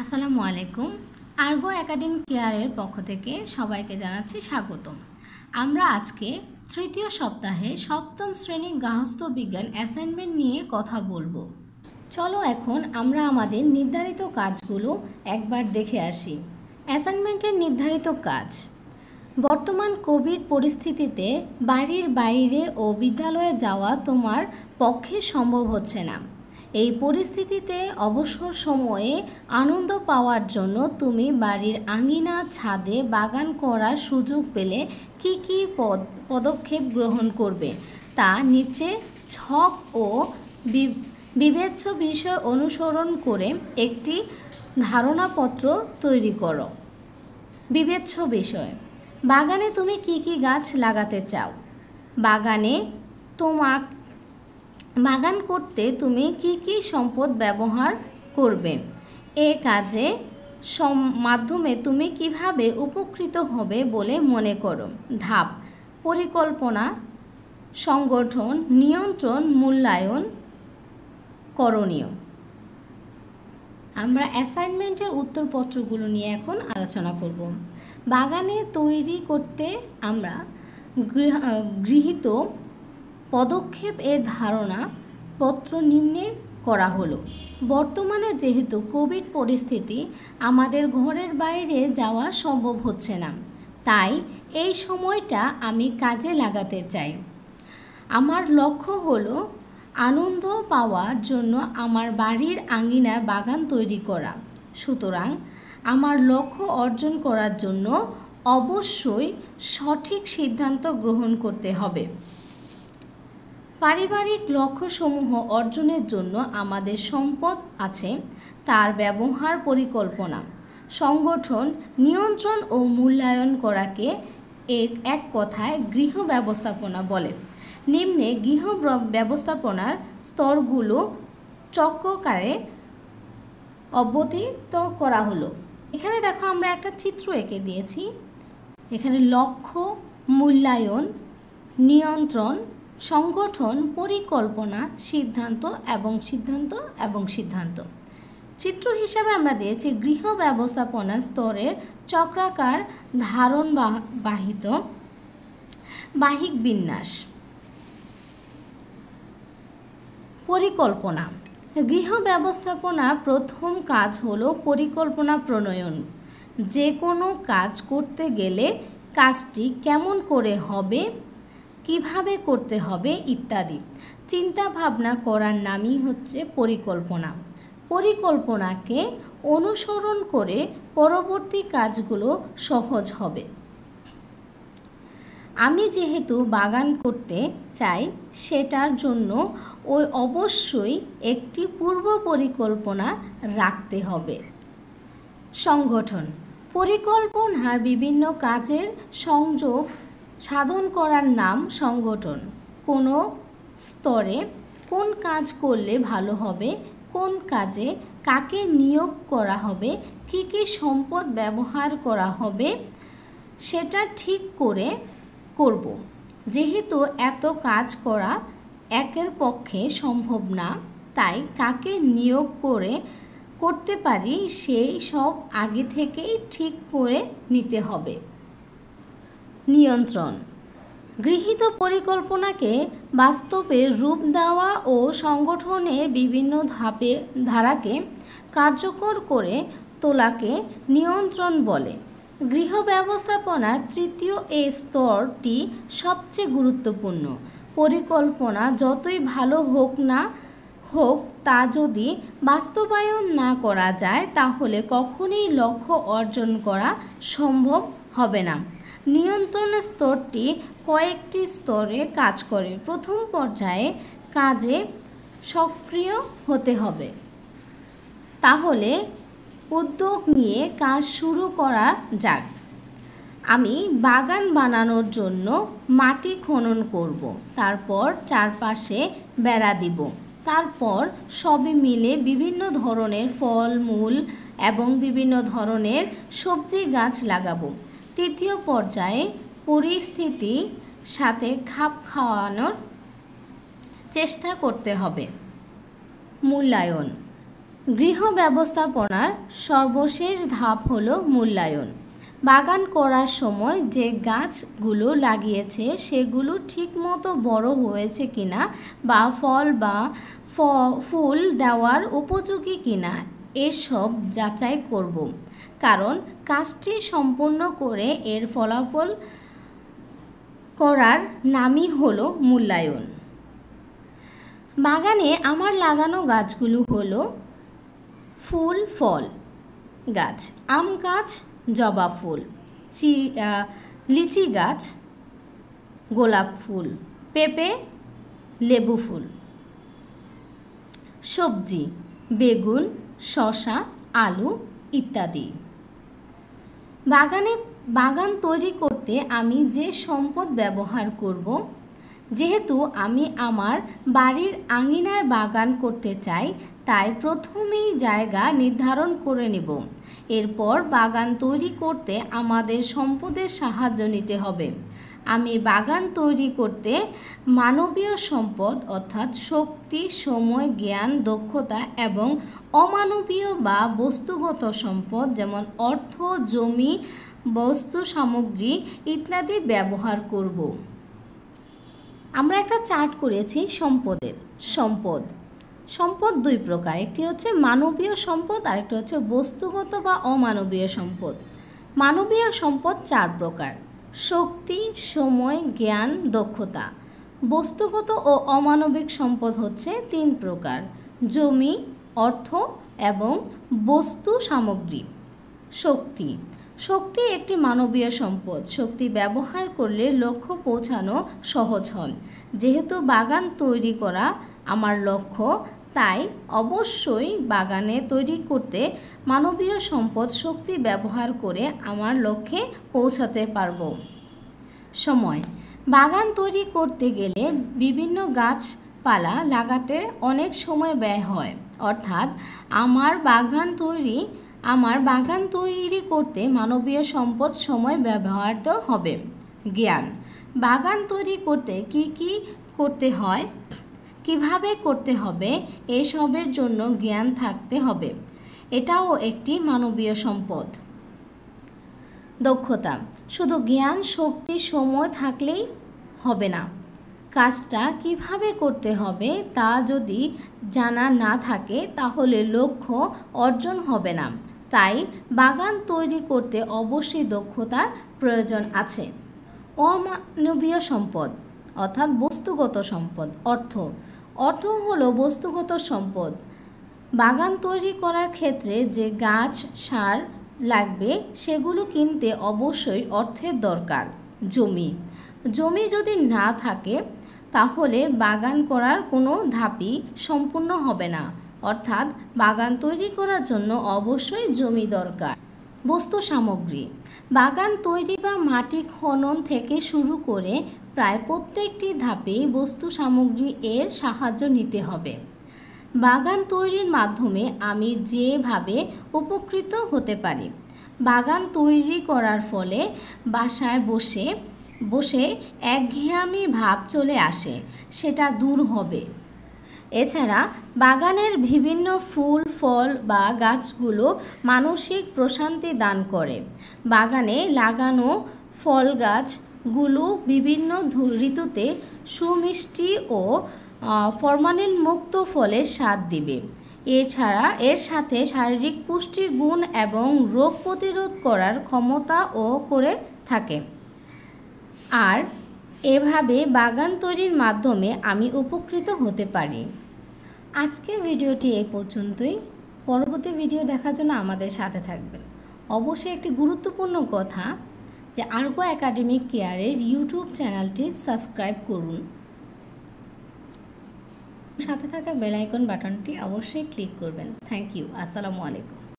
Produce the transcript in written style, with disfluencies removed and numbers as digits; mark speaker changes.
Speaker 1: আসসালামু আলাইকুম। আর্গো একাডেমি কেয়ারের পক্ষ থেকে সবাইকে জানাচ্ছি স্বাগতম। আমরা আজকে তৃতীয় সপ্তাহে সপ্তম শ্রেণীর গার্হস্থ্য বিজ্ঞান অ্যাসাইনমেন্ট নিয়ে কথা বলবো। চলো এখন আমরা আমাদের নির্ধারিত কাজগুলো একবার দেখে আসি। অ্যাসাইনমেন্টের নির্ধারিত কাজ: বর্তমান কোভিড পরিস্থিতিতে বাড়ির বাইরে ও বিদ্যালয়ে যাওয়া তোমার পক্ষে সম্ভব হচ্ছে না। এই পরিস্থিতিতে অবসর সময়ে আনন্দ পাওয়ার জন্য তুমি বাড়ির আঙিনা, ছাদে বাগান করার সুযোগ পেলে কি কি পদক্ষেপ গ্রহণ করবে তা নিচে ছক ও বিবেচ্য বিষয় অনুসরণ করে একটি ধারণাপত্র তৈরি করো। বিবেচ্য বিষয়: বাগানে তুমি কি কি গাছ লাগাতে চাও? বাগান করতে তুমি কি কি সম্পদ ব্যবহার করবে? এ কাজে মাধ্যমে তুমি কিভাবে উপকৃত হবে বলে মনে করো? ধাপ: পরিকল্পনা, সংগঠন, নিয়ন্ত্রণ, মূল্যায়ন, করণীয়। আমরা অ্যাসাইনমেন্টের উত্তরপত্রগুলো নিয়ে এখন আলোচনা করব। বাগানে তৈরি করতে আমরা গৃহীত পদক্ষেপ এর ধারণা পত্র নিম্নে করা হলো। বর্তমানে যেহেতু কোভিড পরিস্থিতি, আমাদের ঘরের বাইরে যাওয়া সম্ভব হচ্ছে না, তাই এই সময়টা আমি কাজে লাগাতে চাই। আমার লক্ষ্য হলো আনন্দ পাওয়ার জন্য আমার বাড়ির আঙিনায় বাগান তৈরি করা। সুতরাং আমার লক্ষ্য অর্জন করার জন্য অবশ্যই সঠিক সিদ্ধান্ত গ্রহণ করতে হবে। পারিবারিক লক্ষ্যসমূহ অর্জনের জন্য আমাদের সম্পদ আছে, তার ব্যবহার পরিকল্পনা, সংগঠন, নিয়ন্ত্রণ ও মূল্যায়ন করাকে এক কথায় গৃহ ব্যবস্থাপনা বলে। নিম্নে গৃহ ব্যবস্থাপনার স্তরগুলো চক্রাকারে অবতীর্ণ করা হলো। এখানে দেখো আমরা একটা চিত্র এঁকে দিয়েছি। এখানে লক্ষ্য, মূল্যায়ন, নিয়ন্ত্রণ, সংগঠন, পরিকল্পনা, সিদ্ধান্ত এবং সিদ্ধান্ত। চিত্র হিসাবে আমরা দিয়েছি গৃহ ব্যবস্থাপনা স্তরের চক্রাকার বাহিক বিন্যাস। পরিকল্পনা: গৃহ ব্যবস্থাপনার প্রথম কাজ হলো পরিকল্পনা প্রণয়ন। যে কোনো কাজ করতে গেলে কাজটি কেমন করে হবে, কিভাবে করতে হবে ইত্যাদি চিন্তা ভাবনা করার নামই হচ্ছে পরিকল্পনা। পরিকল্পনাকে অনুসরণ করে পরবর্তী কাজগুলো সহজ হবে। আমি যেহেতু বাগান করতে চাই, সেটার জন্য অবশ্যই একটি পূর্ব পরিকল্পনা রাখতে হবে। সংগঠন: পরিকল্পনার বিভিন্ন কাজের সংযোগ সাধন করার নাম সংগঠন। কোনো স্তরে কোন কাজ করলে ভালো হবে, কোন কাজে কাকে নিয়োগ করা হবে, কি কি সম্পদ ব্যবহার করা হবে, সেটা ঠিক করে করব। যেহেতু এত কাজ করা একের পক্ষে সম্ভব না, তাই কাকে নিয়োগ করতে পারি সেই সব আগে থেকেই ঠিক করে নিতে হবে। নিয়ন্ত্রণ: গৃহীত পরিকল্পনাকে বাস্তবে রূপ দেওয়া ও সংগঠনের বিভিন্ন ধারাকে কার্যকর করে তোলাকে নিয়ন্ত্রণ বলে। গৃহ ব্যবস্থাপনার তৃতীয় এই স্তরটি সবচেয়ে গুরুত্বপূর্ণ। পরিকল্পনা যতই ভালো হোক তা যদি বাস্তবায়ন না করা যায়, তাহলে কখনোই লক্ষ্য অর্জন করা সম্ভব হবে না। নিয়ন্ত্রণ স্তরটি কয়েকটি স্তরে কাজ করে। প্রথম পর্যায়ে কাজে সক্রিয় হতে হবে। তাহলে উদ্যোগ নিয়ে কাজ শুরু করা যাক। আমি বাগান বানানোর জন্য মাটি খনন করব, তারপর চারপাশে বেড়া দিব, তারপর সবই মিলে বিভিন্ন ধরনের ফল, মূল এবং বিভিন্ন ধরনের সবজি গাছ লাগাবো। তৃতীয় পর্যায়ে পরিস্থিতির সাথে খাপ খাওয়ানোর চেষ্টা করতে হবে। মূল্যায়ন: গৃহ ব্যবস্থাপনার সর্বশেষ ধাপ হলো মূল্যায়ন। বাগান করার সময় যে গাছগুলো লাগিয়েছে সেগুলো ঠিকমতো বড় হয়েছে কিনা বা ফল বা ফুল দেওয়ার উপযোগী কিনা এসব যাচাই করব, কারণ কাজটি সম্পূর্ণ করে এর ফলাফল করার নামই হলো মূল্যায়ন। বাগানে আমার লাগানো গাছগুলো হলো ফুল ফল গাছ, আম গাছ, জবা ফুল, লিচি গাছ, গোলাপ ফুল, পেঁপে, লেবু ফুল। সবজি বেগুন, শসা, আলু ইত্যাদি। বাগান তৈরি করতে আমি যে সম্পদ ব্যবহার করব, যেহেতু আমি আমার বাড়ির আঙিনায় বাগান করতে চাই, তাই প্রথমেই জায়গা নির্ধারণ করে নেব। এরপর বাগান তৈরি করতে আমাদের সম্পদের সাহায্য নিতে হবে। আমি বাগান তৈরি করতে মানবীয় সম্পদ অর্থাৎ শক্তি, সময়, জ্ঞান, দক্ষতা এবং অমানবীয় বা বস্তুগত সম্পদ যেমন অর্থ, জমি, বস্তু সামগ্রী ইত্যাদি ব্যবহার করব। আমরা একটা চার্ট করেছি সম্পদের। সম্পদ দুই প্রকার, একটি হচ্ছে মানবীয় সম্পদ আর একটি হচ্ছে বস্তুগত বা অমানবীয় সম্পদ। মানবীয় সম্পদ 4 প্রকার: শক্তি, সময়, জ্ঞান, দক্ষতা। বস্তুগত ও অমানবিক সম্পদ হচ্ছে 3 প্রকার: জমি, অর্থ এবং বস্তু সামগ্রী। শক্তি একটি মানবীয় সম্পদ। শক্তি ব্যবহার করলে লক্ষ্য পৌঁছানো সহজ হয়। যেহেতু বাগান তৈরি করা আমার লক্ষ্য, তাই অবশ্যই বাগানে তৈরি করতে মানবীয় সম্পদ শক্তি ব্যবহার করে আমার লক্ষ্যে পৌঁছাতে পারব। সময় বাগান তৈরি করতে গেলে বিভিন্ন গাছপালা লাগাতে অনেক সময় ব্যয় হয়, অর্থাৎ আমার বাগান তৈরি করতে মানবীয় সম্পদ সময় ব্যবহৃত হবে। জ্ঞান বাগান তৈরি করতে কি করতে হয়, কিভাবে করতে হবে, এসবের জন্য জ্ঞান থাকতে হবে। এটাও একটি মানবীয় সম্পদ। দক্ষতা শুধু জ্ঞান, শক্তি, সময় থাকলেই হবে না। কাজটা কিভাবে করতে হবে তা যদি জানা না থাকে তাহলে লক্ষ্য অর্জন হবে না। তাই বাগান তৈরি করতে অবশ্যই দক্ষতার প্রয়োজন আছে। অমানবীয় সম্পদ অর্থাৎ বস্তুগত সম্পদ। অর্থ হলো বস্তুগত সম্পদ। বাগান তৈরি করার ক্ষেত্রে যে গাছ, সার লাগবে সেগুলো কিনতে অবশ্যই অর্থের দরকার। জমি যদি না থাকে তাহলে বাগান করার কোনো ধাপই সম্পূর্ণ হবে না, অর্থাৎ বাগান তৈরি করার জন্য অবশ্যই জমি দরকার। বস্তু সামগ্রী বাগান তৈরি বা মাটি খনন থেকে শুরু করে প্রায় প্রত্যেকটি ধাপে বস্তু সামগ্রী এর সাহায্য নিতে হবে। বাগান তৈরির মাধ্যমে আমি যেভাবে উপকৃত হতে পারি, বাগান তৈরি করার ফলে বাসায় বসে একঘেয়েমি ভাব চলে আসে, সেটা দূর হবে। এছাড়া বাগানের বিভিন্ন ফুল, ফল বা গাছগুলো মানসিক প্রশান্তি দান করে। বাগানে লাগানো ফল গাছগুলো বিভিন্ন ঋতুতে সুমিষ্টি ও ফরমালিন মুক্ত ফলের স্বাদ দিবে। এছাড়া এর সাথে শারীরিক পুষ্টি গুণ এবং রোগ প্রতিরোধ করার ক্ষমতাও করে থাকে। আর এভাবে বাগান তৈরির মাধ্যমে আমি উপকৃত হতে পারি। আজকের ভিডিওটি এই পর্যন্তই। পরবর্তী ভিডিও দেখার জন্য আমাদের সাথে থাকবেন। অবশ্যই একটি গুরুত্বপূর্ণ কথা যে আর্গো একাডেমিক কেয়ারের ইউটিউব চ্যানেলটি সাবস্ক্রাইব করুন। সাথে থাকা বেল আইকন বাটনটি অবশ্যই ক্লিক করবেন। Thank you. আসসালামু আলাইকুম।